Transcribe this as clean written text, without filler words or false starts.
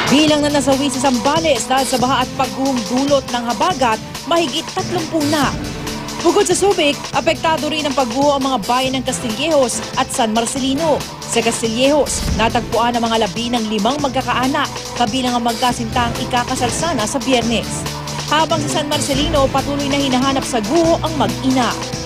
Bilang na nasawi sa Zambales dahil sa baha at pagguhong dulot ng habagat, mahigit 30 na. Bukod sa Subic, apektado rin ang pagguho ang mga bayan ng Castillejos at San Marcelino. Sa Castillejos, natagpuan ang mga labi ng 5 magkakaanak, kabilang ang magkasintang ikakasal sana sa Biyernes. Habang sa San Marcelino, patuloy na hinahanap sa guho ang mag-ina.